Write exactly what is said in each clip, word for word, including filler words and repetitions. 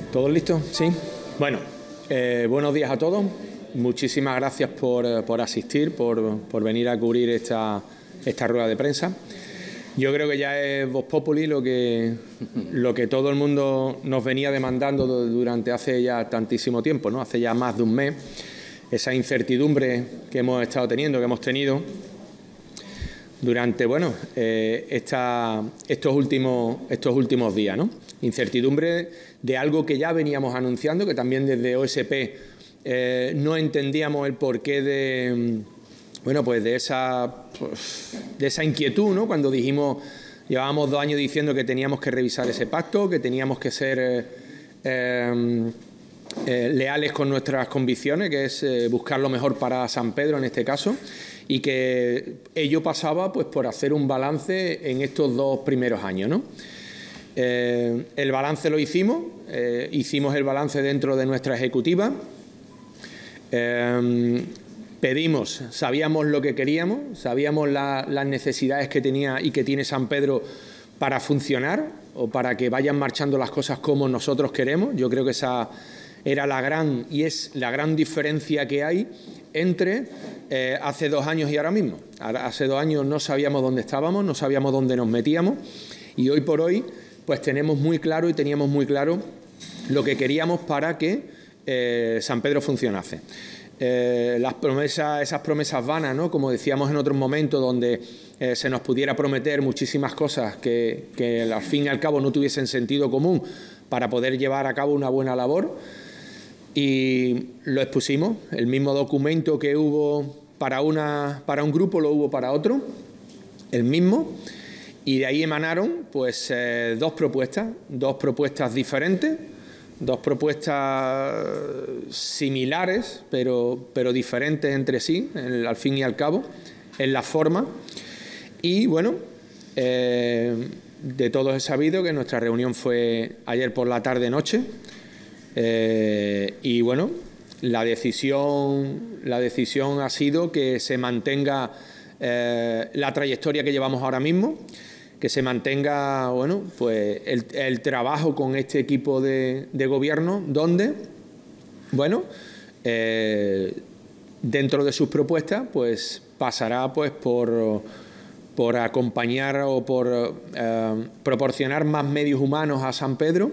¿Todos listos? Sí. Bueno, eh, buenos días a todos. Muchísimas gracias por, por asistir, por, por venir a cubrir esta, esta rueda de prensa. Yo creo que ya es Vox Populi lo que, lo que todo el mundo nos venía demandando durante hace ya tantísimo tiempo, ¿no? Hace ya más de un mes. Esa incertidumbre que hemos estado teniendo, que hemos tenido durante, bueno, eh, esta, estos, últimos, estos últimos días, ¿no? Incertidumbre de algo que ya veníamos anunciando, que también desde O S P eh, no entendíamos el porqué de, bueno, pues de esa, pues, de esa inquietud, ¿no? Cuando dijimos, llevábamos dos años diciendo que teníamos que revisar ese pacto, que teníamos que ser eh, eh, eh, leales con nuestras convicciones, que es eh, buscar lo mejor para San Pedro en este caso, y que ello pasaba pues por hacer un balance en estos dos primeros años, ¿no? Eh, el balance lo hicimos, eh, hicimos el balance dentro de nuestra ejecutiva, eh, pedimos, sabíamos lo que queríamos, sabíamos la, las necesidades que tenía y que tiene San Pedro para funcionar o para que vayan marchando las cosas como nosotros queremos. Yo creo que esa era la gran y es la gran diferencia que hay entre eh, hace dos años y ahora mismo. Hace dos años no sabíamos dónde estábamos, no sabíamos dónde nos metíamos y hoy por hoy pues tenemos muy claro y teníamos muy claro lo que queríamos para que eh, San Pedro funcionase. Eh, las promesas, esas promesas vanas, ¿no? Como decíamos en otros momentos, donde eh, se nos pudiera prometer muchísimas cosas que, que al fin y al cabo no tuviesen sentido común para poder llevar a cabo una buena labor. Y lo expusimos, el mismo documento que hubo para, una, para un grupo lo hubo para otro, el mismo. Y de ahí emanaron pues, eh, dos propuestas, dos propuestas diferentes, dos propuestas similares, pero, pero diferentes entre sí, en, al fin y al cabo, en la forma. Y bueno, eh, de todos he sabido que nuestra reunión fue ayer por la tarde-noche. Eh, y bueno, la decisión, la decisión ha sido que se mantenga eh, la trayectoria que llevamos ahora mismo, que se mantenga bueno, pues el, el trabajo con este equipo de, de gobierno, donde, bueno, eh, dentro de sus propuestas, pues pasará pues por, por acompañar o por eh, proporcionar más medios humanos a San Pedro,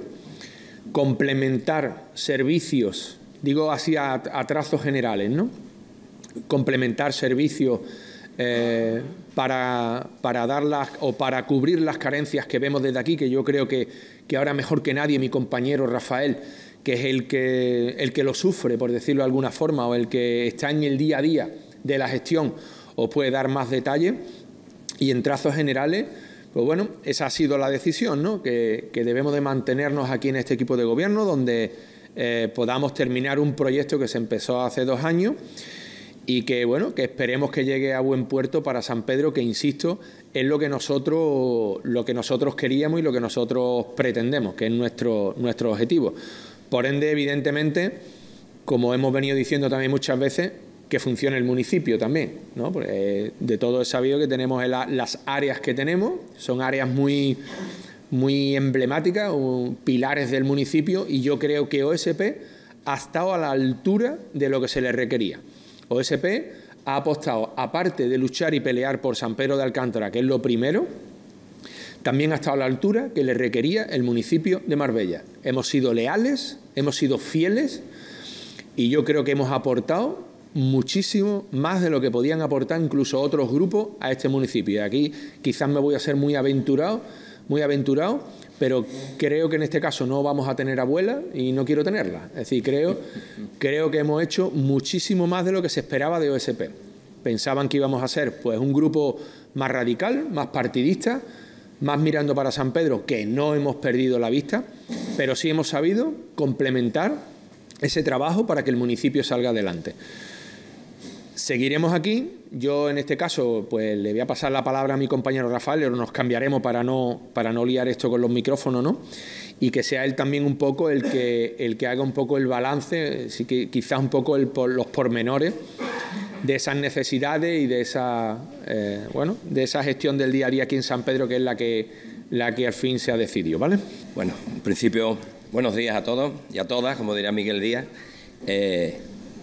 complementar servicios, digo así a, a trazos generales, ¿no? Complementar servicios eh, para, para dar las, o para cubrir las carencias que vemos desde aquí, que yo creo que, que ahora mejor que nadie mi compañero Rafael, que es el que, el que lo sufre, por decirlo de alguna forma, o el que está en el día a día de la gestión, os puede dar más detalle. Y en trazos generales, pues bueno, esa ha sido la decisión, ¿no? Que, que debemos de mantenernos aquí en este equipo de gobierno, donde eh, podamos terminar un proyecto que se empezó hace dos años y que, bueno, que esperemos que llegue a buen puerto para San Pedro, que, insisto, es lo que nosotros, lo que nosotros queríamos y lo que nosotros pretendemos, que es nuestro, nuestro objetivo. Por ende, evidentemente, como hemos venido diciendo también muchas veces, que funcione el municipio también, ¿no? Porque de todo es sabido que tenemos el, las áreas que tenemos, son áreas muy, muy emblemáticas, un, pilares del municipio, y yo creo que O S P ha estado a la altura de lo que se le requería. O S P ha apostado, aparte de luchar y pelear por San Pedro de Alcántara, que es lo primero, también ha estado a la altura que le requería el municipio de Marbella. Hemos sido leales, hemos sido fieles, y yo creo que hemos aportado muchísimo más de lo que podían aportar incluso otros grupos a este municipio. Y aquí quizás me voy a ser muy aventurado, muy aventurado, pero creo que en este caso no vamos a tener abuela y no quiero tenerla. Es decir, creo, creo que hemos hecho muchísimo más de lo que se esperaba de O S P. Pensaban que íbamos a ser pues, un grupo más radical, más partidista, más mirando para San Pedro, que no hemos perdido la vista, pero sí hemos sabido complementar ese trabajo para que el municipio salga adelante. Seguiremos aquí. Yo en este caso pues le voy a pasar la palabra a mi compañero Rafael, pero nos cambiaremos para no, para no liar esto con los micrófonos, ¿no? Y que sea él también un poco el que, el que haga un poco el balance, sí que quizás un poco el, por los pormenores de esas necesidades y de esa, eh, bueno, de esa gestión del día a día aquí en San Pedro, que es la que, la que al fin se ha decidido, ¿vale? Bueno, en principio Buenos días a todos y a todas, como diría Miguel Díaz. Eh,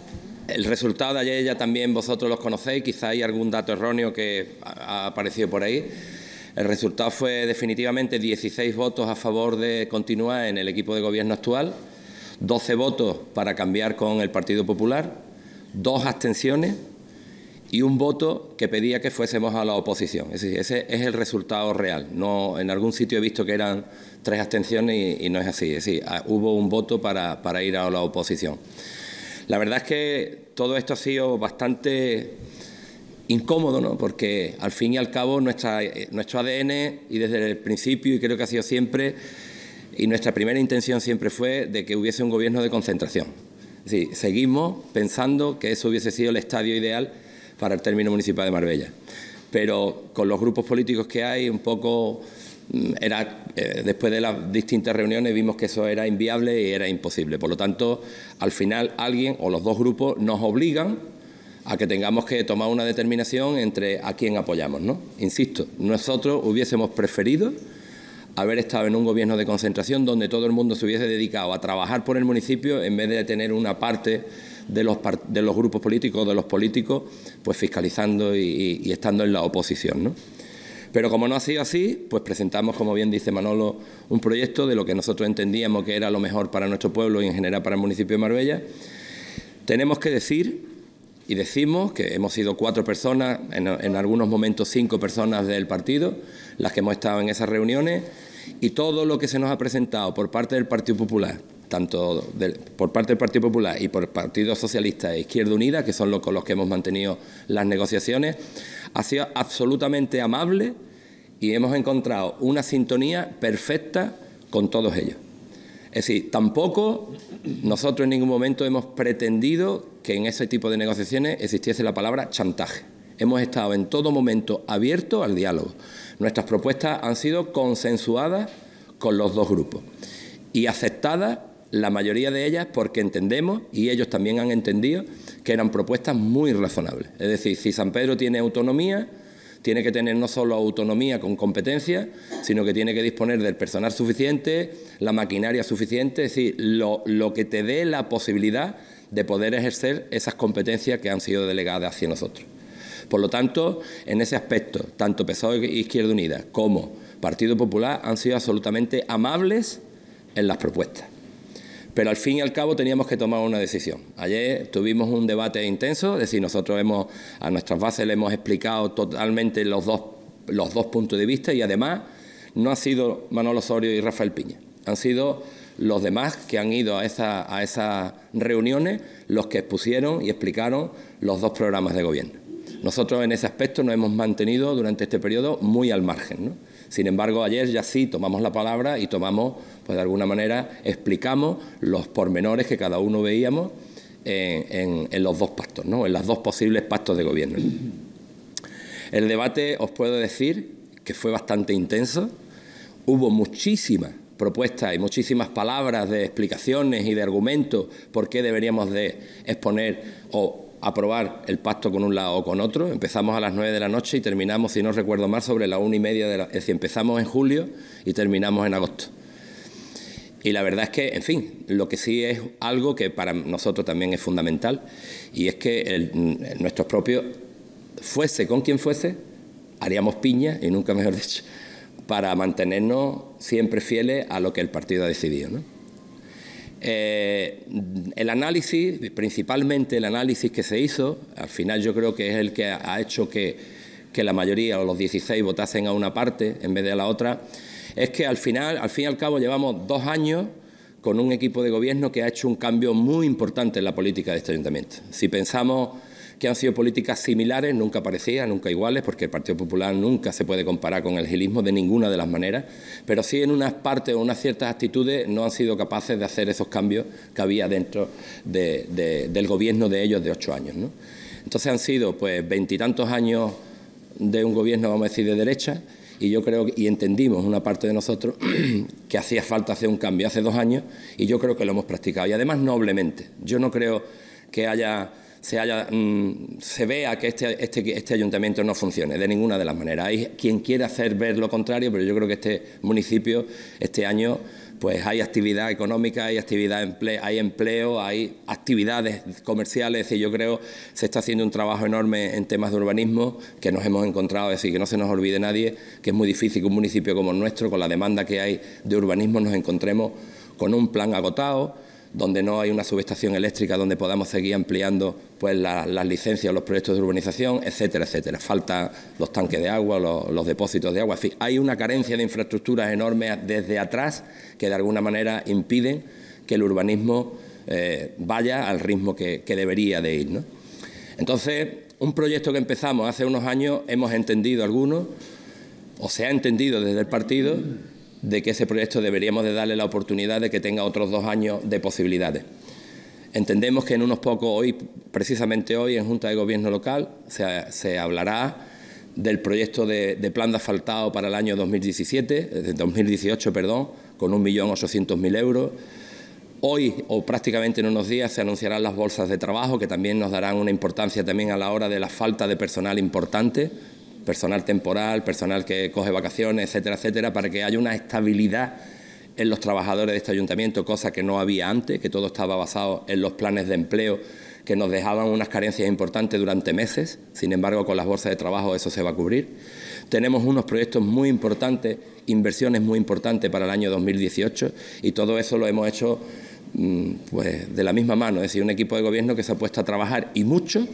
el resultado de ayer ya también vosotros los conocéis, quizá hay algún dato erróneo que ha aparecido por ahí. El resultado fue definitivamente dieciséis votos a favor de continuar en el equipo de gobierno actual, doce votos para cambiar con el Partido Popular, dos abstenciones y un voto que pedía que fuésemos a la oposición. Es decir, ese es el resultado real. No, en algún sitio he visto que eran tres abstenciones y, y no es así. Es decir, hubo un voto para, para ir a la oposición. La verdad es que todo esto ha sido bastante incómodo, ¿no? Porque al fin y al cabo nuestra, nuestro A D N, y desde el principio, y creo que ha sido siempre, y nuestra primera intención siempre fue de que hubiese un gobierno de concentración. Es decir, seguimos pensando que eso hubiese sido el estadio ideal para el término municipal de Marbella. Pero con los grupos políticos que hay, un poco, era, eh, después de las distintas reuniones vimos que eso era inviable y era imposible. Por lo tanto, al final alguien o los dos grupos nos obligan a que tengamos que tomar una determinación entre a quién apoyamos, ¿no? Insisto, nosotros hubiésemos preferido haber estado en un gobierno de concentración donde todo el mundo se hubiese dedicado a trabajar por el municipio en vez de tener una parte de los, de los grupos políticos, de los políticos, pues fiscalizando y, y, y estando en la oposición, ¿no? Pero como no ha sido así, pues presentamos, como bien dice Manolo, un proyecto de lo que nosotros entendíamos que era lo mejor para nuestro pueblo y en general para el municipio de Marbella. Tenemos que decir, y decimos, que hemos sido cuatro personas, en, en algunos momentos cinco personas del partido, las que hemos estado en esas reuniones, y todo lo que se nos ha presentado por parte del Partido Popular, tanto de, por parte del Partido Popular y por el Partido Socialista e Izquierda Unida, que son los con los que hemos mantenido las negociaciones, ha sido absolutamente amable y hemos encontrado una sintonía perfecta con todos ellos. Es decir, tampoco nosotros en ningún momento hemos pretendido que en ese tipo de negociaciones existiese la palabra chantaje. Hemos estado en todo momento abiertos al diálogo. Nuestras propuestas han sido consensuadas con los dos grupos y aceptadas la mayoría de ellas porque entendemos, y ellos también han entendido, que eran propuestas muy razonables. Es decir, si San Pedro tiene autonomía, tiene que tener no solo autonomía con competencia, sino que tiene que disponer del personal suficiente, la maquinaria suficiente, es decir, lo, lo que te dé la posibilidad de poder ejercer esas competencias que han sido delegadas hacia nosotros. Por lo tanto, en ese aspecto, tanto P S O E e Izquierda Unida como Partido Popular han sido absolutamente amables en las propuestas. Pero al fin y al cabo teníamos que tomar una decisión. Ayer tuvimos un debate intenso, es decir, nosotros hemos, a nuestras bases le hemos explicado totalmente los dos, los dos puntos de vista y además no ha sido Manolo Osorio y Rafael Piña, han sido los demás que han ido a, esa, a esas reuniones los que expusieron y explicaron los dos programas de gobierno. Nosotros en ese aspecto nos hemos mantenido durante este periodo muy al margen, ¿no? Sin embargo, ayer ya sí tomamos la palabra y tomamos, pues de alguna manera, explicamos los pormenores que cada uno veíamos en, en, en los dos pactos, ¿no? En los dos posibles pactos de gobierno. El debate, os puedo decir, que fue bastante intenso. Hubo muchísimas propuestas y muchísimas palabras de explicaciones y de argumentos por qué deberíamos de exponer o aprobar el pacto con un lado o con otro. Empezamos a las nueve de la noche y terminamos, si no recuerdo mal, sobre la una y media de la... Es decir, empezamos en julio y terminamos en agosto. Y la verdad es que, en fin, lo que sí es algo que para nosotros también es fundamental, y es que el, nuestros propios, fuese con quien fuese, haríamos piña, y nunca mejor dicho, para mantenernos siempre fieles a lo que el partido ha decidido, ¿no? Eh, el análisis, principalmente el análisis que se hizo, al final yo creo que es el que ha hecho que, que la mayoría o los dieciséis votasen a una parte en vez de a la otra, es que al final, al fin y al cabo, llevamos dos años con un equipo de gobierno que ha hecho un cambio muy importante en la política de este ayuntamiento. Si pensamos que han sido políticas similares, nunca parecidas, nunca iguales, porque el Partido Popular nunca se puede comparar con el gilismo de ninguna de las maneras, pero sí en unas partes o unas ciertas actitudes no han sido capaces de hacer esos cambios que había dentro de, de, del gobierno de ellos de ocho años, ¿no? Entonces han sido pues veintitantos años de un gobierno, vamos a decir, de derecha, y yo creo, y entendimos una parte de nosotros, que hacía falta hacer un cambio hace dos años, y yo creo que lo hemos practicado, y además noblemente. Yo no creo que haya se, haya, mmm, se vea que este, este, este ayuntamiento no funcione de ninguna de las maneras. Hay quien quiere hacer ver lo contrario, pero yo creo que este municipio, este año, pues hay actividad económica, hay actividad empleo, hay empleo, hay actividades comerciales. Es decir, yo creo que se está haciendo un trabajo enorme en temas de urbanismo que nos hemos encontrado. Es decir, que no se nos olvide nadie que es muy difícil que un municipio como el nuestro, con la demanda que hay de urbanismo, nos encontremos con un plan agotado, donde no hay una subestación eléctrica donde podamos seguir ampliando pues la, las licencias, los proyectos de urbanización, etcétera, etcétera. Faltan los tanques de agua, los, los depósitos de agua. En fin, hay una carencia de infraestructuras enorme desde atrás que de alguna manera impiden que el urbanismo eh, vaya al ritmo que, que debería de ir, ¿no? Entonces, un proyecto que empezamos hace unos años, hemos entendido algunos, o se ha entendido desde el partido, de que ese proyecto deberíamos de darle la oportunidad de que tenga otros dos años de posibilidades. Entendemos que en unos pocos, hoy, precisamente hoy, en Junta de Gobierno Local, se, se hablará del proyecto de, de plan de asfaltado para el año dos mil diecisiete, dos mil dieciocho, perdón, con un millón ochocientos mil euros. Hoy, o prácticamente en unos días, se anunciarán las bolsas de trabajo, que también nos darán una importancia también a la hora de la falta de personal importante, personal temporal, personal que coge vacaciones, etcétera, etcétera, para que haya una estabilidad en los trabajadores de este ayuntamiento, cosa que no había antes, que todo estaba basado en los planes de empleo que nos dejaban unas carencias importantes durante meses. Sin embargo, con las bolsas de trabajo eso se va a cubrir. Tenemos unos proyectos muy importantes, inversiones muy importantes para el año dos mil dieciocho, y todo eso lo hemos hecho pues de la misma mano, es decir, un equipo de gobierno que se ha puesto a trabajar y mucho.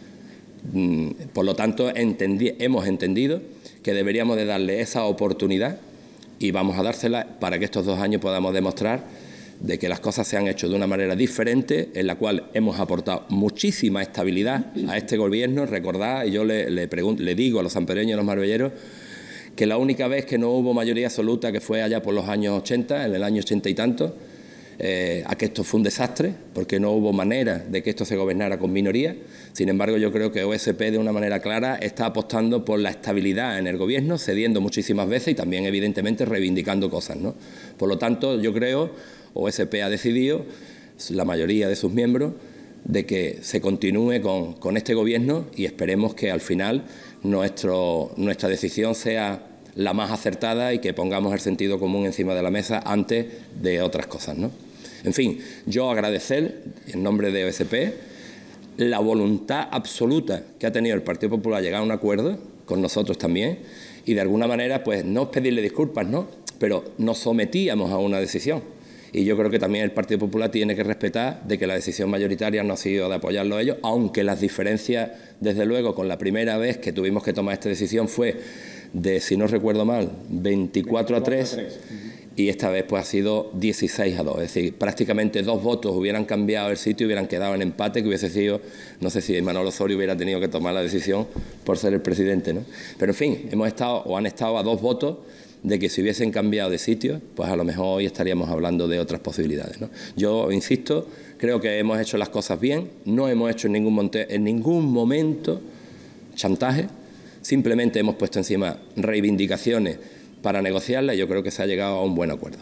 Por lo tanto, entendí, hemos entendido que deberíamos de darle esa oportunidad y vamos a dársela para que estos dos años podamos demostrar de que las cosas se han hecho de una manera diferente, en la cual hemos aportado muchísima estabilidad a este gobierno. Recordad, y yo le, le, pregunto, le digo a los sanpereños y a los marbelleros, que la única vez que no hubo mayoría absoluta, que fue allá por los años ochenta, en el año ochenta y tanto, Eh, a que esto fue un desastre, porque no hubo manera de que esto se gobernara con minoría. Sin embargo, yo creo que O S P de una manera clara está apostando por la estabilidad en el gobierno, cediendo muchísimas veces y también evidentemente reivindicando cosas, ¿no? Por lo tanto, yo creo, O S P ha decidido, la mayoría de sus miembros, de que se continúe con, con este gobierno y esperemos que al final nuestro, nuestra decisión sea la más acertada y que pongamos el sentido común encima de la mesa antes de otras cosas, ¿no? En fin, yo agradecer, en nombre de O S P, la voluntad absoluta que ha tenido el Partido Popular a llegar a un acuerdo con nosotros también y de alguna manera, pues no pedirle disculpas, ¿no?, pero nos sometíamos a una decisión. Y yo creo que también el Partido Popular tiene que respetar de que la decisión mayoritaria no ha sido de apoyarlo a ellos, aunque las diferencias, desde luego, con la primera vez que tuvimos que tomar esta decisión fue de, si no recuerdo mal, veinticuatro a tres, y esta vez pues ha sido dieciséis a dos. Es decir, prácticamente dos votos hubieran cambiado el sitio y hubieran quedado en empate, que hubiese sido, no sé si Manolo Osorio hubiera tenido que tomar la decisión por ser el presidente, ¿no? Pero en fin, hemos estado o han estado a dos votos de que si hubiesen cambiado de sitio, pues a lo mejor hoy estaríamos hablando de otras posibilidades, ¿no? Yo insisto, creo que hemos hecho las cosas bien, no hemos hecho en ningún, monte, en ningún momento chantaje, simplemente hemos puesto encima reivindicaciones para negociarlas y yo creo que se ha llegado a un buen acuerdo.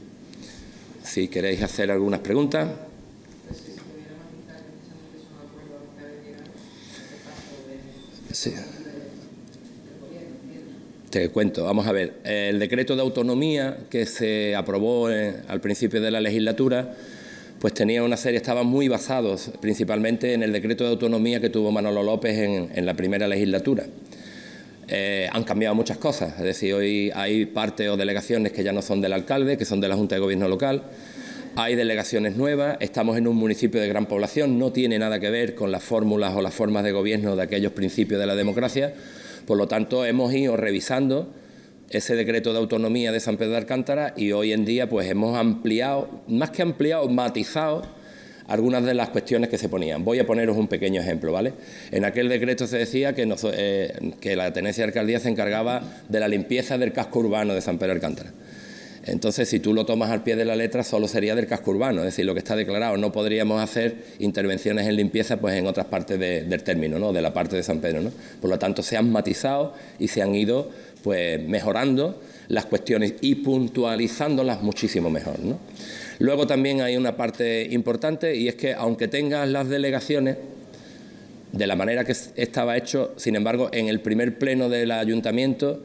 Si queréis hacer algunas preguntas. Sí. Te cuento, vamos a ver, el decreto de autonomía que se aprobó en, al principio de la legislatura, pues tenía una serie, estaban muy basados principalmente en el decreto de autonomía que tuvo Manolo López en, en la primera legislatura. Eh, han cambiado muchas cosas, es decir, hoy hay partes o delegaciones que ya no son del alcalde, que son de la Junta de Gobierno Local, hay delegaciones nuevas, estamos en un municipio de gran población, no tiene nada que ver con las fórmulas o las formas de gobierno de aquellos principios de la democracia. Por lo tanto, hemos ido revisando ese decreto de autonomía de San Pedro de Alcántara y hoy en día pues hemos ampliado, más que ampliado, matizado algunas de las cuestiones que se ponían. Voy a poneros un pequeño ejemplo, ¿vale? En aquel decreto se decía que, nos, eh, que la tenencia de alcaldía se encargaba de la limpieza del casco urbano de San Pedro de Alcántara. Entonces, si tú lo tomas al pie de la letra, solo sería del casco urbano, es decir, lo que está declarado. No podríamos hacer intervenciones en limpieza pues en otras partes de, del término, ¿no?, de la parte de San Pedro, ¿no? Por lo tanto, se han matizado y se han ido pues mejorando las cuestiones y puntualizándolas muchísimo mejor, ¿no? Luego también hay una parte importante y es que, aunque tengas las delegaciones, de la manera que estaba hecho. Sin embargo, en el primer pleno del ayuntamiento,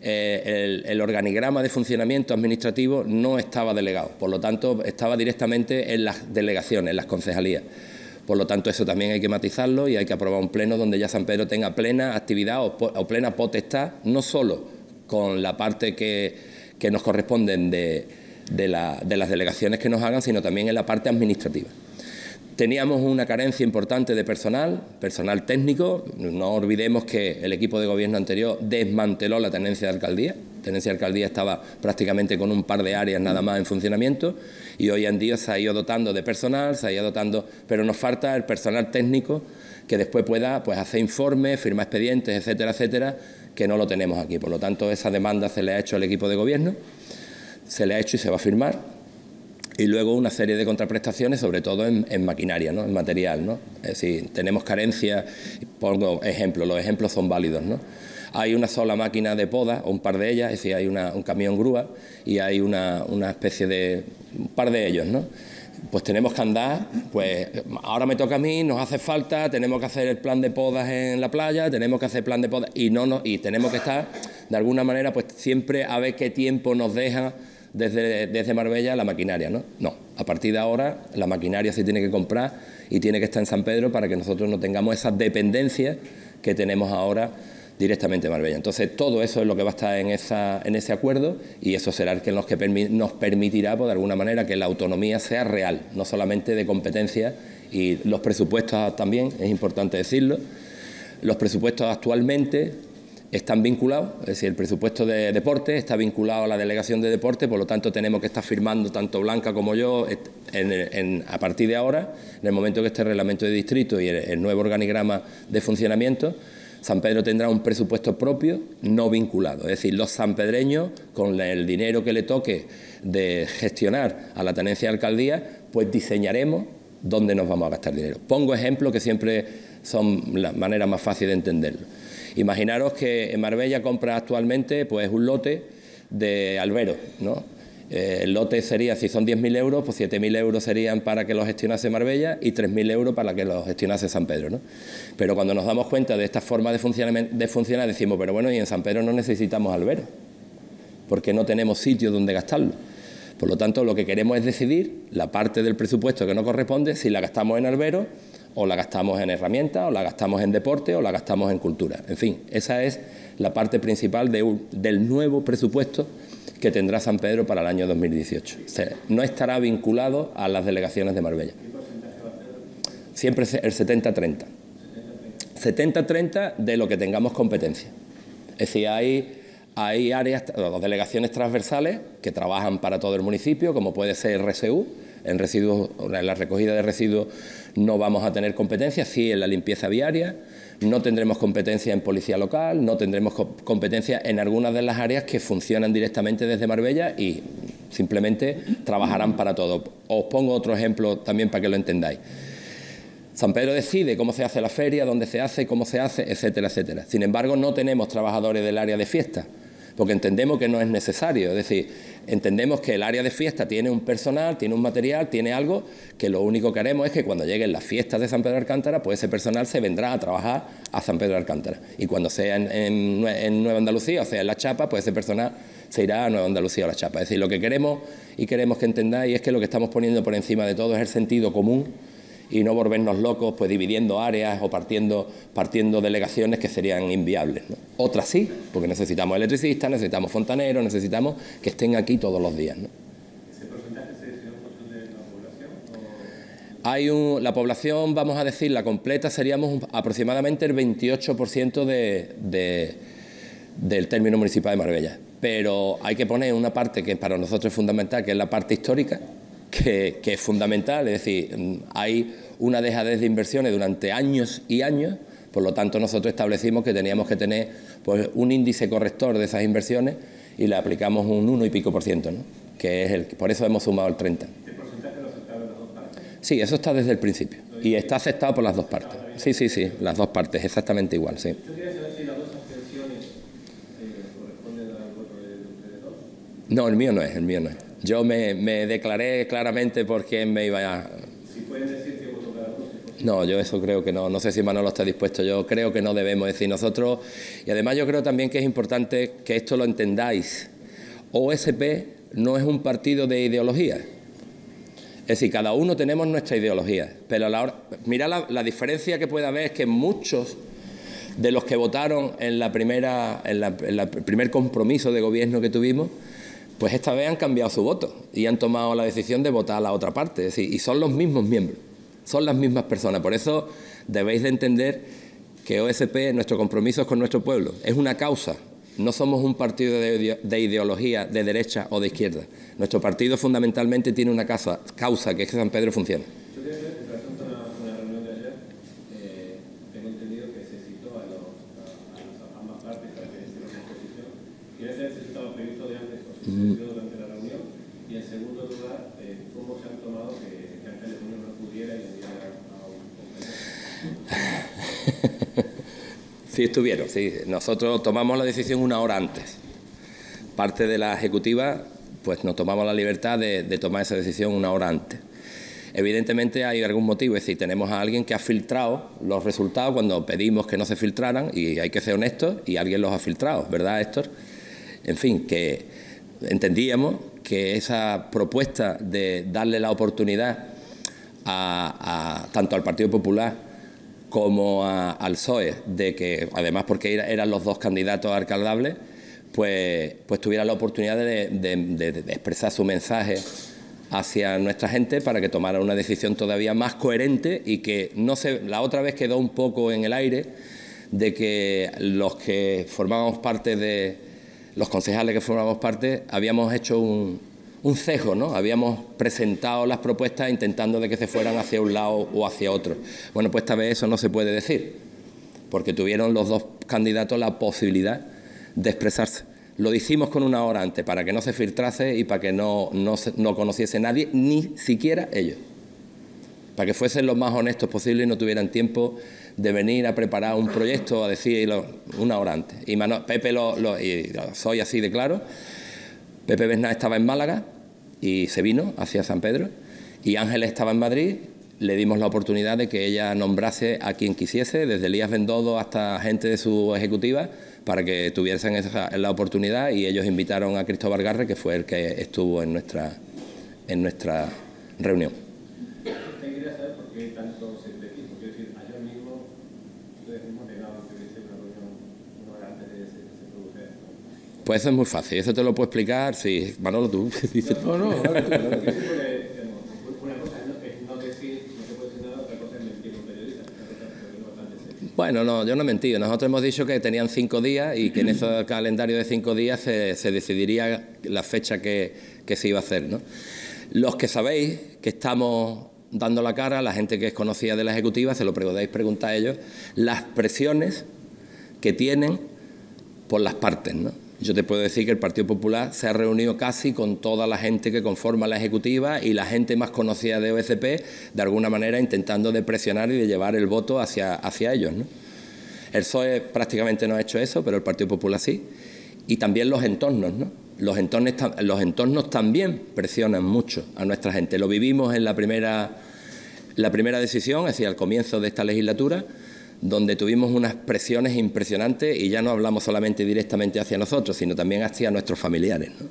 eh, el, el organigrama de funcionamiento administrativo no estaba delegado, por lo tanto, estaba directamente en las delegaciones, en las concejalías. Por lo tanto, eso también hay que matizarlo y hay que aprobar un pleno donde ya San Pedro tenga plena actividad o, o plena potestad, no solo con la parte que, que nos corresponden de, de, la, de las delegaciones que nos hagan, sino también en la parte administrativa. Teníamos una carencia importante de personal, personal técnico. No olvidemos que el equipo de gobierno anterior desmanteló la tenencia de alcaldía. La tenencia de alcaldía estaba prácticamente con un par de áreas nada más en funcionamiento y hoy en día se ha ido dotando de personal, se ha ido dotando, pero nos falta el personal técnico que después pueda pues, hacer informes, firmar expedientes, etcétera, etcétera, que no lo tenemos aquí. Por lo tanto, esa demanda se le ha hecho al equipo de gobierno, se le ha hecho y se va a firmar. Y luego una serie de contraprestaciones, sobre todo en, en maquinaria, ¿no? En material, ¿no? Es decir, tenemos carencias, pongo ejemplos, los ejemplos son válidos, ¿no? Hay una sola máquina de poda, o un par de ellas, es decir, hay una, un camión grúa y hay una, una especie de, un par de ellos, ¿no? Pues tenemos que andar, pues ahora me toca a mí, nos hace falta, tenemos que hacer el plan de podas en la playa, tenemos que hacer plan de podas y, no, no, y tenemos que estar, de alguna manera, pues siempre a ver qué tiempo nos deja Desde, desde Marbella la maquinaria, ¿no? No, a partir de ahora la maquinaria se tiene que comprar y tiene que estar en San Pedro para que nosotros no tengamos esas dependencias que tenemos ahora directamente en Marbella. Entonces todo eso es lo que va a estar en, esa, en ese acuerdo y eso será el que nos, que permi nos permitirá, pues, de alguna manera, que la autonomía sea real, no solamente de competencia, y los presupuestos también, es importante decirlo, los presupuestos actualmente están vinculados, es decir, el presupuesto de deporte está vinculado a la delegación de deporte, por lo tanto tenemos que estar firmando, tanto Blanca como yo, en, en, a partir de ahora, en el momento que esté el reglamento de distrito y el, el nuevo organigrama de funcionamiento, San Pedro tendrá un presupuesto propio no vinculado, es decir, los sanpedreños, con el dinero que le toque de gestionar a la tenencia de alcaldía, pues diseñaremos dónde nos vamos a gastar dinero. Pongo ejemplos que siempre son la manera más fácil de entenderlo. Imaginaros que en Marbella compra actualmente pues un lote de alberos, ¿no? Eh, el lote sería, si son diez mil euros, pues siete mil euros serían para que los gestionase Marbella y tres mil euros para que los gestionase San Pedro, ¿no? Pero cuando nos damos cuenta de esta forma de funcionar, de funcionar decimos, pero bueno, y en San Pedro no necesitamos alberos, porque no tenemos sitio donde gastarlo. Por lo tanto, lo que queremos es decidir la parte del presupuesto que nos corresponde, si la gastamos en alberos, o la gastamos en herramientas, o la gastamos en deporte, o la gastamos en cultura. En fin, esa es la parte principal de un, del nuevo presupuesto que tendrá San Pedro para el año dos mil dieciocho. O sea, no estará vinculado a las delegaciones de Marbella. Siempre el setenta treinta. setenta treinta de lo que tengamos competencia. Es decir, hay, hay áreas, o delegaciones transversales que trabajan para todo el municipio, como puede ser R S U. En, residuos, en la recogida de residuos no vamos a tener competencia, sí en la limpieza viaria, no tendremos competencia en policía local, no tendremos competencia en algunas de las áreas que funcionan directamente desde Marbella y simplemente trabajarán para todo. Os pongo otro ejemplo también para que lo entendáis. San Pedro decide cómo se hace la feria, dónde se hace, cómo se hace, etcétera, etcétera. Sin embargo, no tenemos trabajadores del área de fiesta, porque entendemos que no es necesario. Es decir, entendemos que el área de fiesta tiene un personal, tiene un material, tiene algo, que lo único que haremos es que cuando lleguen las fiestas de San Pedro de Alcántara, pues ese personal se vendrá a trabajar a San Pedro de Alcántara. Y cuando sea en, en, en Nueva Andalucía, o sea, en La Chapa, pues ese personal se irá a Nueva Andalucía o La Chapa. Es decir, lo que queremos y queremos que entendáis es que lo que estamos poniendo por encima de todo es el sentido común y no volvernos locos pues dividiendo áreas o partiendo, partiendo delegaciones que serían inviables, ¿no? Otras sí, porque necesitamos electricistas, necesitamos fontaneros, necesitamos que estén aquí todos los días, ¿no? ¿Ese porcentaje se define en función de la población? O... Hay un, la población, vamos a decir, la completa seríamos aproximadamente el veintiocho por ciento de, de, del término municipal de Marbella, pero hay que poner una parte que para nosotros es fundamental, que es la parte histórica, Que, que es fundamental, es decir, hay una dejadez de inversiones durante años y años, por lo tanto nosotros establecimos que teníamos que tener pues, un índice corrector de esas inversiones y le aplicamos un uno y pico por ciento, ¿no? Que es el, por eso hemos sumado el treinta. ¿Este porcentaje lo aceptaron las dos partes? Sí, eso está desde el principio y está aceptado por las dos partes. Sí, sí, sí, las dos partes, exactamente igual, sí. ¿Usted quiere saber si las dos abstenciones eh, corresponden al voto de ustedes dos? No, el mío no es, el mío no es. Yo me, me declaré claramente por quién me iba a... Si pueden decir qué voto cada uno. No, yo eso creo que no. No sé si Manolo está dispuesto. Yo creo que no debemos decir nosotros. Y además yo creo también que es importante que esto lo entendáis. O S P no es un partido de ideología. Es decir, cada uno tenemos nuestra ideología. Pero a la hora, mira la, la diferencia que puede haber es que muchos de los que votaron en la primera, en la, en la primer compromiso de gobierno que tuvimos, pues esta vez han cambiado su voto y han tomado la decisión de votar a la otra parte. Es decir, y son los mismos miembros, son las mismas personas. Por eso debéis de entender que O S P, nuestro compromiso es con nuestro pueblo. Es una causa. No somos un partido de, de ideología de derecha o de izquierda. Nuestro partido fundamentalmente tiene una causa, causa que es que San Pedro funcione. Durante la reunión y en segundo lugar eh, cómo se han tomado que, que Ángeles Muñoz no pudiera y enviar a un compañero. Sí estuvieron, sí. Nosotros tomamos la decisión una hora antes. Parte de la ejecutiva, pues nos tomamos la libertad de, de tomar esa decisión una hora antes. Evidentemente hay algún motivo, es decir, tenemos a alguien que ha filtrado los resultados cuando pedimos que no se filtraran y hay que ser honestos y alguien los ha filtrado, ¿verdad, Héctor? En fin, que entendíamos que esa propuesta de darle la oportunidad a, a, tanto al Partido Popular como a, al P S O E, de que, además porque eran los dos candidatos alcaldables, pues, pues tuviera la oportunidad de, de, de, de expresar su mensaje hacia nuestra gente para que tomara una decisión todavía más coherente y que no se, la otra vez quedó un poco en el aire de que los que formábamos parte de los concejales que formamos parte, habíamos hecho un, un cejo, ¿no? Habíamos presentado las propuestas intentando de que se fueran hacia un lado o hacia otro. Bueno, pues esta vez eso no se puede decir, porque tuvieron los dos candidatos la posibilidad de expresarse. Lo hicimos con una hora antes, para que no se filtrase y para que no, no, se, no conociese nadie, ni siquiera ellos. Para que fuesen los más honestos posible y no tuvieran tiempo de venir a preparar un proyecto, a decirlo una hora antes. Y Mano, Pepe, lo, lo, y soy así de claro, Pepe Bernal estaba en Málaga y se vino hacia San Pedro, y Ángeles estaba en Madrid, le dimos la oportunidad de que ella nombrase a quien quisiese, desde Elías Bendodo hasta gente de su ejecutiva, para que tuviesen esa, la oportunidad, y ellos invitaron a Cristóbal Garre, que fue el que estuvo en nuestra, en nuestra reunión. Pues eso es muy fácil, eso te lo puedo explicar, sí, Manolo, tú dices. No, no, no, vale, una cosa es no decir, no se puede decir nada, otra cosa es mentir un periodista. Bueno, no, yo no he mentido. Nosotros hemos dicho que tenían cinco días y que en ese calendario de cinco días se, se decidiría la fecha que, que se iba a hacer, ¿no? Los que sabéis que estamos dando la cara, la gente que es conocida de la ejecutiva, se lo podéis preguntar a ellos, las presiones que tienen por las partes, ¿no? Yo te puedo decir que el Partido Popular se ha reunido casi con toda la gente que conforma la ejecutiva y la gente más conocida de O S P, de alguna manera intentando de presionar y de llevar el voto hacia, hacia ellos, ¿no? El P S O E prácticamente no ha hecho eso, pero el Partido Popular sí. Y también los entornos, ¿no? Los entornos, los entornos también presionan mucho a nuestra gente. Lo vivimos en la primera, la primera decisión, es decir, al comienzo de esta legislatura, donde tuvimos unas presiones impresionantes y ya no hablamos solamente directamente hacia nosotros, sino también hacia nuestros familiares, ¿no?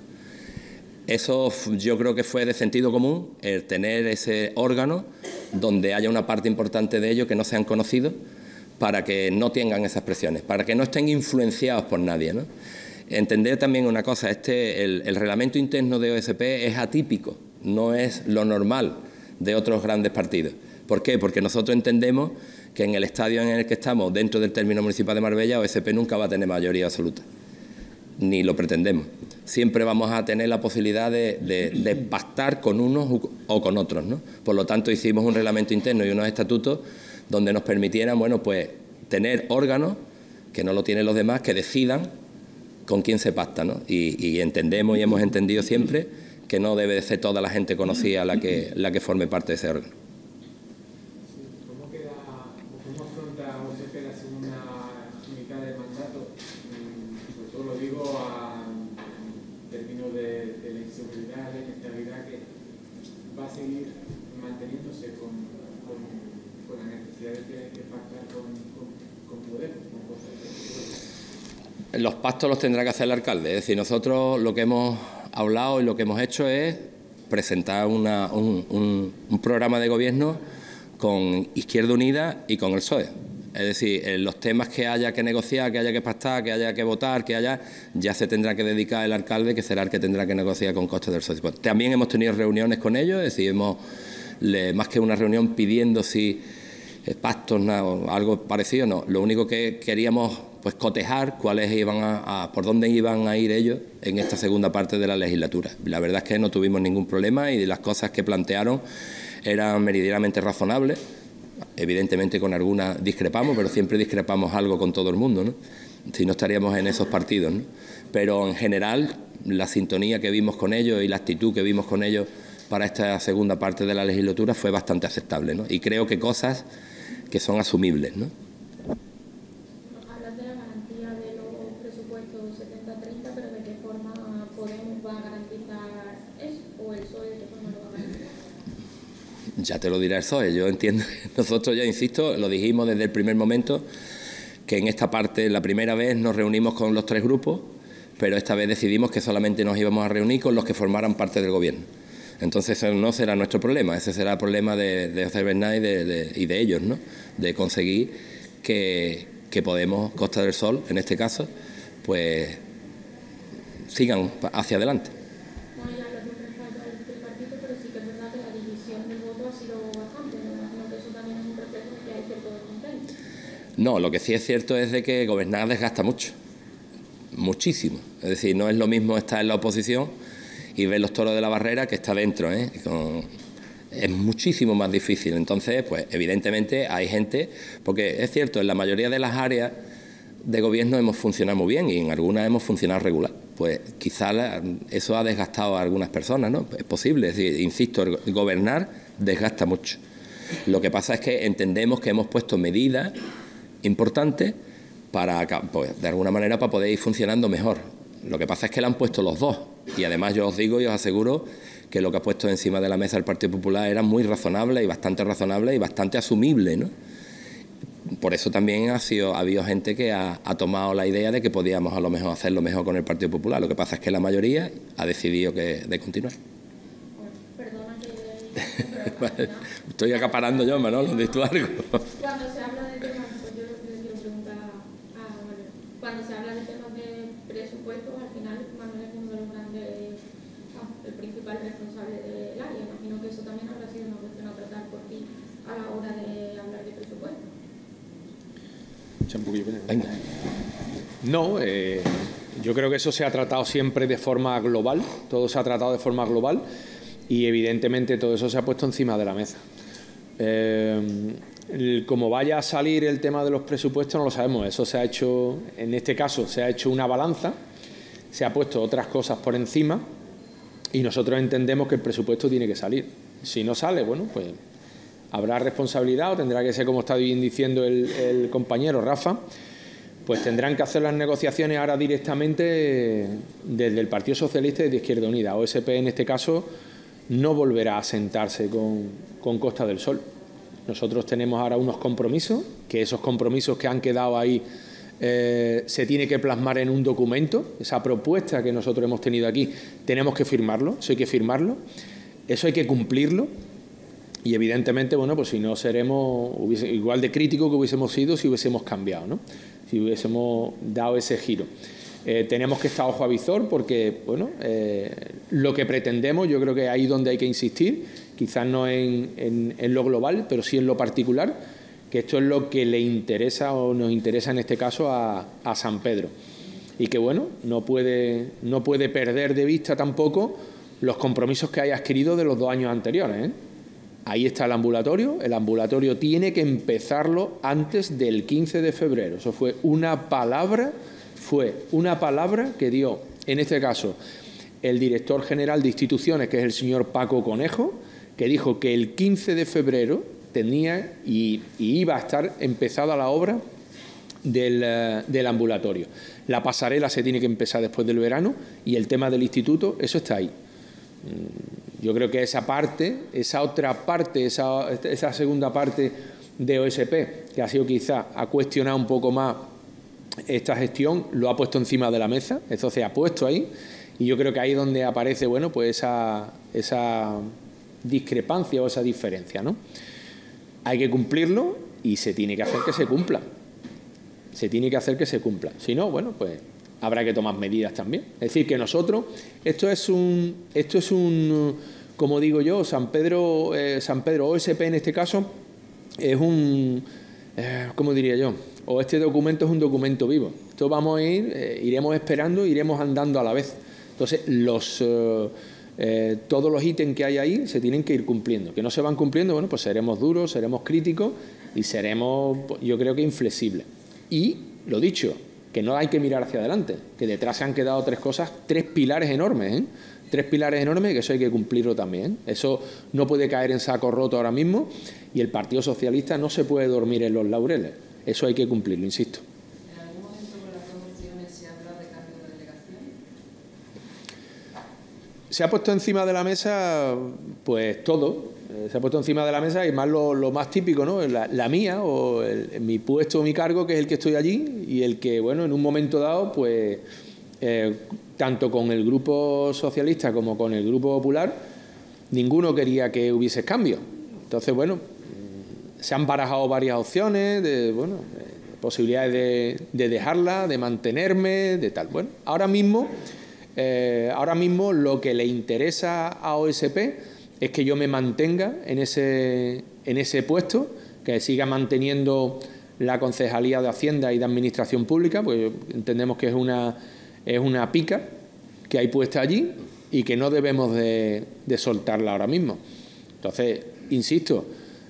Eso yo creo que fue de sentido común, el tener ese órgano donde haya una parte importante de ellos que no sean conocidos, para que no tengan esas presiones, para que no estén influenciados por nadie, ¿no? Entender también una cosa, este, el, el reglamento interno de O S P es atípico, no es lo normal de otros grandes partidos. ¿Por qué? Porque nosotros entendemos que en el estadio en el que estamos, dentro del término municipal de Marbella, O S P nunca va a tener mayoría absoluta, ni lo pretendemos. Siempre vamos a tener la posibilidad de, de, de pactar con unos o con otros, ¿no? Por lo tanto, hicimos un reglamento interno y unos estatutos donde nos permitieran, bueno, pues tener órganos, que no lo tienen los demás, que decidan con quién se pacta, ¿no? Y, y entendemos y hemos entendido siempre que no debe de ser toda la gente conocida la que, la que forme parte de ese órgano. ¿Cómo queda, cómo afronta O S P la segunda mitad del mandato? Sobre todo lo digo a, en términos de, de la inseguridad, de la inestabilidad, que va a seguir manteniéndose con, con, con pues la necesidad de tener que pactar con, con, con Podemos, con cosas de... Los pactos los tendrá que hacer el alcalde. Es decir, nosotros lo que hemos hablado y lo que hemos hecho es presentar una, un, un, un programa de gobierno con Izquierda Unida y con el P S O E. Es decir, en los temas que haya que negociar, que haya que pactar, que haya que votar, que haya, ya se tendrá que dedicar el alcalde, que será el que tendrá que negociar con costes del P S O E. También hemos tenido reuniones con ellos, es decir, hemos, le, más que una reunión pidiendo si eh, pactos o algo parecido, no. Lo único que queríamos pues cotejar cuáles iban a, a, por dónde iban a ir ellos en esta segunda parte de la legislatura. La verdad es que no tuvimos ningún problema y las cosas que plantearon eran meridianamente razonables. Evidentemente con algunas discrepamos, pero siempre discrepamos algo con todo el mundo, ¿no? Si no estaríamos en esos partidos, ¿no? Pero en general la sintonía que vimos con ellos y la actitud que vimos con ellos para esta segunda parte de la legislatura fue bastante aceptable, ¿no? Y creo que cosas que son asumibles, ¿no? Hablas de la garantía de los presupuestos setenta treinta, pero ¿de qué forma Podemos va a garantizar eso? ¿O el P S O E de qué forma lo va a garantizar? Ya te lo dirá el P S O E. Yo entiendo, nosotros ya insisto, lo dijimos desde el primer momento, que en esta parte, la primera vez nos reunimos con los tres grupos, pero esta vez decidimos que solamente nos íbamos a reunir con los que formaran parte del gobierno. Entonces ese no será nuestro problema, ese será el problema de, de José Bernat y de, de, y de ellos, ¿no? De conseguir que, que Podemos, Costa del Sol, en este caso, pues sigan hacia adelante. No hay hablar de un respaldo al tripartito, pero sí que es verdad que la división del voto ha sido bastante. Me imagino que eso también es un reflejo de que hay cierto descontento. No, lo que sí es cierto es de que gobernar desgasta mucho, muchísimo. Es decir, no es lo mismo estar en la oposición y ver los toros de la barrera que está dentro, ¿eh? Con, es muchísimo más difícil. Entonces, pues evidentemente hay gente, porque es cierto, en la mayoría de las áreas de gobierno hemos funcionado muy bien y en algunas hemos funcionado regular. Pues quizás eso ha desgastado a algunas personas, ¿no? Es posible, es decir, insisto, el gobernar desgasta mucho. Lo que pasa es que entendemos que hemos puesto medidas importantes para, pues, de alguna manera, para poder ir funcionando mejor. Lo que pasa es que la han puesto los dos. Y además yo os digo y os aseguro que lo que ha puesto encima de la mesa el Partido Popular era muy razonable y bastante razonable y bastante asumible, ¿no? Por eso también ha sido, ha habido gente que ha, ha tomado la idea de que podíamos a lo mejor hacerlo mejor con el Partido Popular. Lo que pasa es que la mayoría ha decidido que, de continuar. Perdona que... Vale. Estoy acaparando yo, Manolo, de tu algo. Cuando se habla de temas, pues yo le quiero preguntar a Manuel. Cuando se habla de temas de presupuestos, al final Manuel es uno de los grandes, ah, el principal responsable del área. Imagino que eso también habrá sido una cuestión a tratar por ti a la hora de hablar de presupuestos. Venga. No, eh, yo creo que eso se ha tratado siempre de forma global, todo se ha tratado de forma global y evidentemente todo eso se ha puesto encima de la mesa. Eh, el, como vaya a salir el tema de los presupuestos no lo sabemos, eso se ha hecho, en este caso se ha hecho una balanza, se ha puesto otras cosas por encima y nosotros entendemos que el presupuesto tiene que salir. Si no sale, bueno, pues habrá responsabilidad o tendrá que ser, como está bien diciendo el, el compañero Rafa, pues tendrán que hacer las negociaciones ahora directamente desde el Partido Socialista y de Izquierda Unida. O S P en este caso no volverá a sentarse con, con Costa del Sol. Nosotros tenemos ahora unos compromisos, que esos compromisos que han quedado ahí eh, se tiene que plasmar en un documento. Esa propuesta que nosotros hemos tenido aquí tenemos que firmarlo, eso hay que firmarlo, eso hay que cumplirlo. Y evidentemente, bueno, pues si no seremos hubiese, igual de críticos que hubiésemos sido si hubiésemos cambiado, ¿no? Si hubiésemos dado ese giro. Eh, tenemos que estar ojo a visor porque, bueno, eh, lo que pretendemos, yo creo que ahí es donde hay que insistir, quizás no en, en, en lo global, pero sí en lo particular, que esto es lo que le interesa o nos interesa en este caso a, a San Pedro. Y que, bueno, no puede, no puede perder de vista tampoco los compromisos que haya adquirido de los dos años anteriores, ¿eh? Ahí está el ambulatorio, el ambulatorio tiene que empezarlo antes del quince de febrero. Eso fue una palabra, fue una palabra que dio, en este caso, el director general de instituciones, que es el señor Paco Conejo, que dijo que el quince de febrero tenía y, y iba a estar empezada la obra del, uh, del ambulatorio. La pasarela se tiene que empezar después del verano y el tema del instituto, eso está ahí. Yo creo que esa parte, esa otra parte, esa, esa segunda parte de O S P, que ha sido quizá, ha cuestionado un poco más esta gestión, lo ha puesto encima de la mesa, eso se ha puesto ahí, y yo creo que ahí es donde aparece, bueno, pues esa, esa discrepancia o esa diferencia, ¿no? Hay que cumplirlo y se tiene que hacer que se cumpla. Se tiene que hacer que se cumpla. Si no, bueno, pues habrá que tomar medidas también. Es decir, que nosotros, esto es un, esto es un, como digo yo, San Pedro, eh, San Pedro O S P en este caso, es un, eh, ¿cómo diría yo? O este documento es un documento vivo. Esto vamos a ir, eh, iremos esperando, iremos andando a la vez. Entonces, los, eh, eh, todos los ítems que hay ahí se tienen que ir cumpliendo. Que no se van cumpliendo, bueno, pues seremos duros, seremos críticos y seremos, yo creo que inflexibles. Y, lo dicho, que no hay que mirar hacia adelante, que detrás se han quedado tres cosas, tres pilares enormes, ¿eh? Tres pilares enormes, que eso hay que cumplirlo también. Eso no puede caer en saco roto ahora mismo y el Partido Socialista no se puede dormir en los laureles. Eso hay que cumplirlo, insisto. ¿En algún momento con las promociones se habla de cambio de delegación? Se ha puesto encima de la mesa, pues todo. Se ha puesto encima de la mesa y más lo, lo más típico, ¿no? La, la mía o el, mi puesto o mi cargo, que es el que estoy allí y el que, bueno, en un momento dado, pues, eh, tanto con el Grupo Socialista como con el Grupo Popular, ninguno quería que hubiese cambio. Entonces, bueno, se han barajado varias opciones, de, bueno, de posibilidades de, de dejarla, de mantenerme, de tal. Bueno, ahora mismo, eh, ahora mismo lo que le interesa a O S P es que yo me mantenga en ese, en ese puesto, que siga manteniendo la Concejalía de Hacienda y de Administración Pública, pues entendemos que es una, es una pica que hay puesta allí y que no debemos de, de soltarla ahora mismo. Entonces, insisto,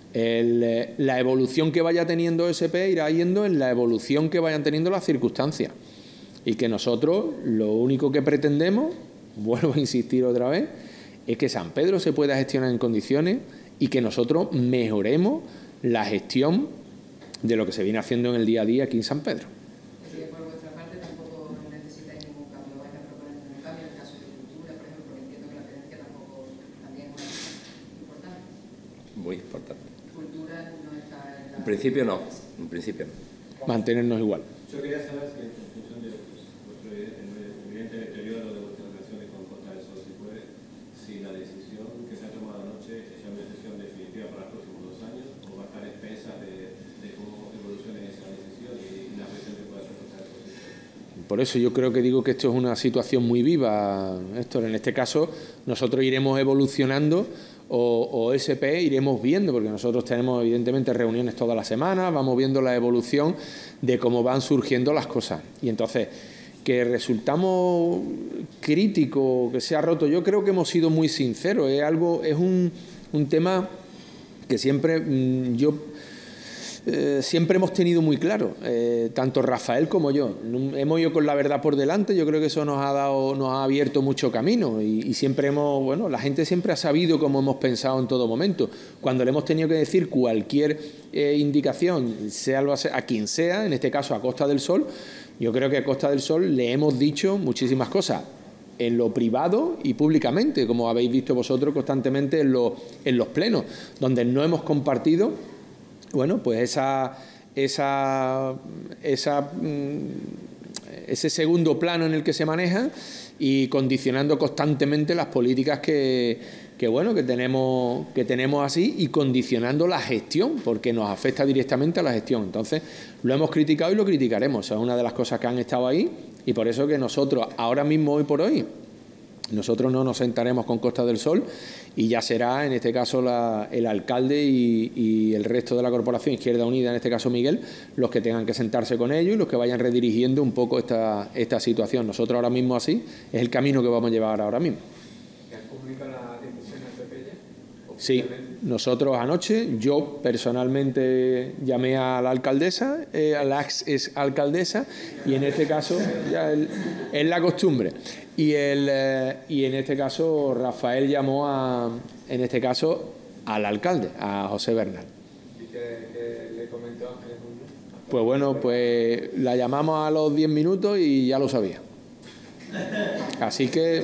el, la evolución que vaya teniendo O S P irá yendo en la evolución que vayan teniendo las circunstancias. Y que nosotros lo único que pretendemos, vuelvo a insistir otra vez, es que San Pedro se pueda gestionar en condiciones y que nosotros mejoremos la gestión de lo que se viene haciendo en el día a día aquí en San Pedro. Es decir, por vuestra parte tampoco necesitáis ningún cambio, vais a proponer ningún cambio en el caso de cultura, por ejemplo, porque entiendo que la tenencia tampoco también es importante. Muy importante. Cultura no está en la... En principio no, en principio no. Mantenernos igual. Yo quería saber si en función de vuestro evidente deterioro de vuestras relaciones con Costa del Sol, si puede, si la decisión que se ha tomado anoche es una decisión definitiva para los próximos dos años o va a estar expensa de, de cómo evolucione esa decisión y la presión que pueda hacer Costa del Sol. Por eso yo creo que digo que esto es una situación muy viva, Héctor. En este caso, nosotros iremos evolucionando o, o S P iremos viendo, porque nosotros tenemos evidentemente reuniones todas las semanas, vamos viendo la evolución de cómo van surgiendo las cosas. Y entonces, que resultamos críticos, que se ha roto, yo creo que hemos sido muy sinceros. Es algo, es un, un tema que siempre mmm, yo eh, siempre hemos tenido muy claro, eh, tanto Rafael como yo. Hemos ido con la verdad por delante. Yo creo que eso nos ha dado, nos ha abierto mucho camino y, y siempre hemos, bueno, la gente siempre ha sabido cómo hemos pensado en todo momento. Cuando le hemos tenido que decir cualquier eh, indicación, sea a quien sea, en este caso a Costa del Sol, yo creo que a Costa del Sol le hemos dicho muchísimas cosas, en lo privado y públicamente, como habéis visto vosotros constantemente en, lo, en los plenos, donde no hemos compartido, bueno, pues esa, esa, esa, ese segundo plano en el que se maneja y condicionando constantemente las políticas que, que, bueno, que tenemos, que tenemos así y condicionando la gestión, porque nos afecta directamente a la gestión. Entonces, lo hemos criticado y lo criticaremos. Esa es una de las cosas que han estado ahí y por eso que nosotros, ahora mismo, hoy por hoy, nosotros no nos sentaremos con Costa del Sol y ya será, en este caso, la, el alcalde y, y el resto de la corporación Izquierda Unida, en este caso Miguel, los que tengan que sentarse con ellos y los que vayan redirigiendo un poco esta, esta situación. Nosotros ahora mismo así es el camino que vamos a llevar ahora mismo. ¿Has comunicado la decisión al P P ya? Sí, nosotros anoche, yo personalmente llamé a la alcaldesa, eh, a la ex alcaldesa, y en este caso ya el, es la costumbre. Y, el, eh, y en este caso Rafael llamó a, en este caso, al alcalde, a José Bernal. ¿Y qué, qué le comentó Ángeles Muñoz? Pues bueno, pues la llamamos a los diez minutos y ya lo sabía. Así que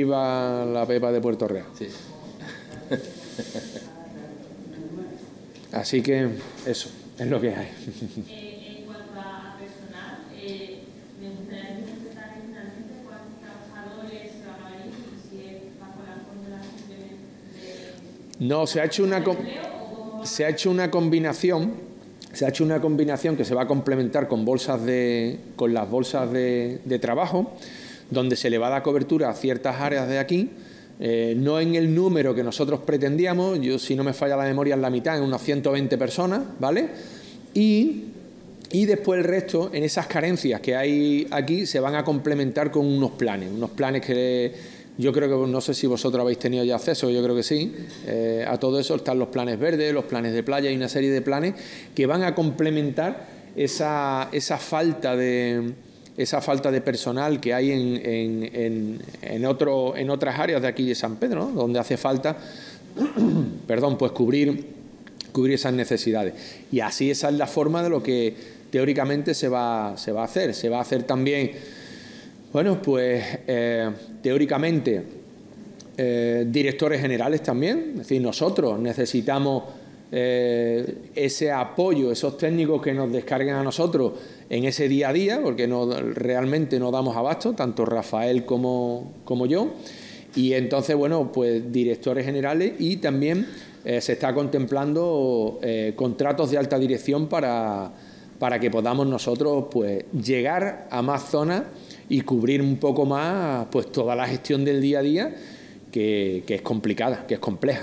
viva la Pepa de Puerto Real. Sí. Así que eso es lo que hay. Eh, en cuanto a personal, eh, me gustaría que concretar finalmente cuántos trabajadores se van a venir y si es bajo la fórmula simplemente de... No, se ha hecho una, se ha hecho una combinación, se ha hecho una combinación que se va a complementar con bolsas de, con las bolsas de, de trabajo, donde se le va a dar cobertura a ciertas áreas de aquí. Eh, no en el número que nosotros pretendíamos, yo si no me falla la memoria en la mitad, en unas ciento veinte personas, ¿vale? Y, y después el resto, en esas carencias que hay aquí, se van a complementar con unos planes, unos planes que yo creo que, no sé si vosotros habéis tenido ya acceso, yo creo que sí, eh, a todo eso están los planes verdes, los planes de playa y una serie de planes que van a complementar esa, esa falta de... esa falta de personal que hay en, en, en, en, otro, en otras áreas de aquí de San Pedro, ¿no? Donde hace falta perdón, pues cubrir, cubrir esas necesidades. Y así esa es la forma de lo que teóricamente se va, se va a hacer. Se va a hacer también, bueno, pues eh, teóricamente eh, directores generales también. Es decir, nosotros necesitamos eh, ese apoyo, esos técnicos que nos descarguen a nosotros en ese día a día, porque no, realmente no damos abasto, tanto Rafael como, como yo. Y entonces, bueno, pues directores generales y también eh, se está contemplando eh, contratos de alta dirección para, para que podamos nosotros pues llegar a más zonas y cubrir un poco más pues toda la gestión del día a día, que, que es complicada, que es compleja.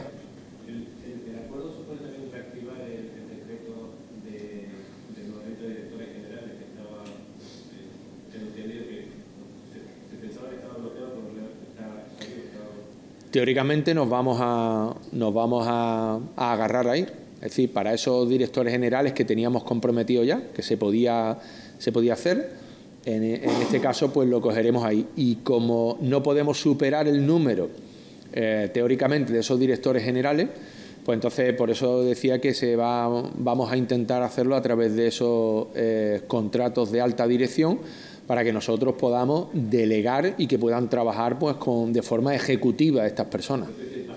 Teóricamente nos vamos a, nos vamos a, a agarrar ahí. Es decir, para esos directores generales que teníamos comprometidos ya, que se podía, se podía hacer, en, en este caso pues lo cogeremos ahí. Y como no podemos superar el número eh, teóricamente de esos directores generales, pues entonces por eso decía que se va, vamos a intentar hacerlo a través de esos eh, contratos de alta dirección, para que nosotros podamos delegar y que puedan trabajar pues con de forma ejecutiva estas personas.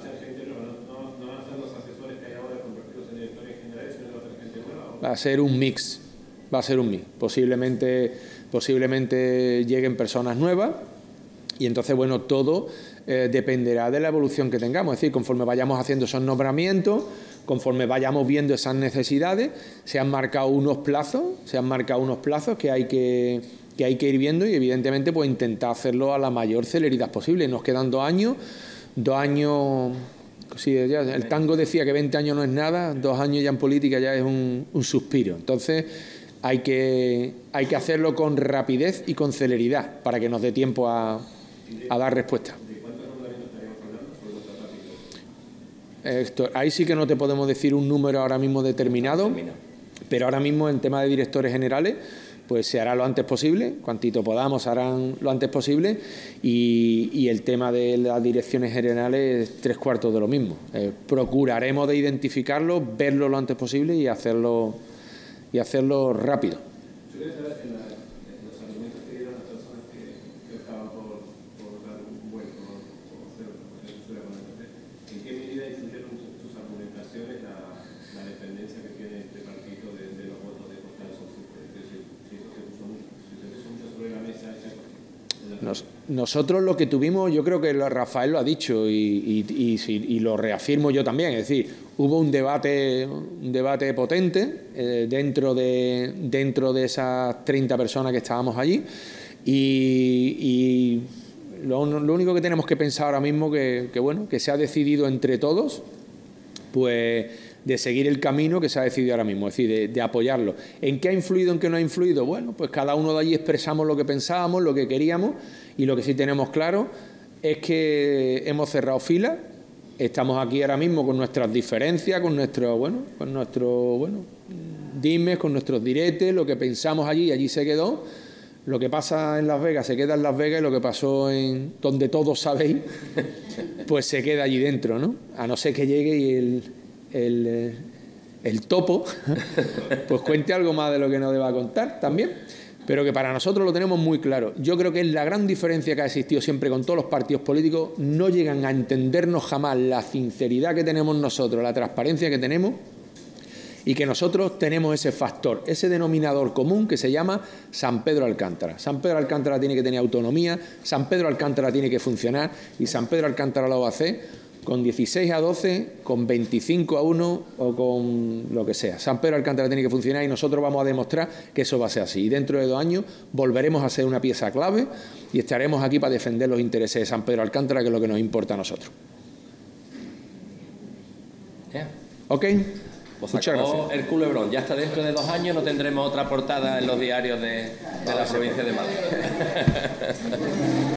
Va a ser un mix, va a ser un mix. Posiblemente, posiblemente lleguen personas nuevas y entonces, bueno, todo eh, dependerá de la evolución que tengamos. Es decir, conforme vayamos haciendo esos nombramientos, conforme vayamos viendo esas necesidades, se han marcado unos plazos, se han marcado unos plazos que hay que... que hay que ir viendo y evidentemente pues intentar hacerlo a la mayor celeridad posible. Nos quedan dos años, dos años, sí, ya, el tango decía que veinte años no es nada, dos años ya en política ya es un, un suspiro. Entonces hay que, hay que hacerlo con rapidez y con celeridad para que nos dé tiempo a, a dar respuesta. Esto, ahí sí que no te podemos decir un número ahora mismo determinado, pero ahora mismo en tema de directores generales pues se hará lo antes posible, cuantito podamos harán lo antes posible, y, y el tema de las direcciones generales tres cuartos de lo mismo. Eh, procuraremos de identificarlo, verlo lo antes posible y hacerlo, y hacerlo rápido. ¿En qué medida influyeron sus argumentaciones la, la dependencia que tiene este partido de, de los votos de Portal Social? Nos, nosotros lo que tuvimos, yo creo que lo, Rafael lo ha dicho y, y, y, y lo reafirmo yo también, es decir, hubo un debate, un debate potente eh, dentro, de, dentro de esas treinta personas que estábamos allí y, y lo, lo único que tenemos que pensar ahora mismo que, que bueno, que se ha decidido entre todos, pues de seguir el camino que se ha decidido ahora mismo, es decir, de, de apoyarlo. ¿En qué ha influido, en qué no ha influido? Bueno, pues cada uno de allí expresamos lo que pensábamos, lo que queríamos, y lo que sí tenemos claro es que hemos cerrado filas, estamos aquí ahora mismo con nuestras diferencias, con nuestro, bueno, con nuestro, bueno, dimes, con nuestros diretes, lo que pensamos allí, allí se quedó. Lo que pasa en Las Vegas se queda en Las Vegas y lo que pasó en donde todos sabéis, pues se queda allí dentro, ¿no? A no ser que llegue y el, el, el topo pues cuente algo más de lo que nos deba contar también, pero que para nosotros lo tenemos muy claro. Yo creo que es la gran diferencia que ha existido siempre con todos los partidos políticos. No llegan a entendernos jamás la sinceridad que tenemos nosotros, la transparencia que tenemos, y que nosotros tenemos ese factor, ese denominador común que se llama San Pedro Alcántara. San Pedro Alcántara tiene que tener autonomía, San Pedro Alcántara tiene que funcionar y San Pedro Alcántara lo va a hacer con dieciséis a doce, con veinticinco a uno o con lo que sea. San Pedro Alcántara tiene que funcionar y nosotros vamos a demostrar que eso va a ser así. Y dentro de dos años volveremos a ser una pieza clave y estaremos aquí para defender los intereses de San Pedro Alcántara, que es lo que nos importa a nosotros. Yeah. ¿Ok? Pues muchas gracias. El culebrón. Ya hasta dentro de dos años no tendremos otra portada en los diarios de, de la provincia de Málaga.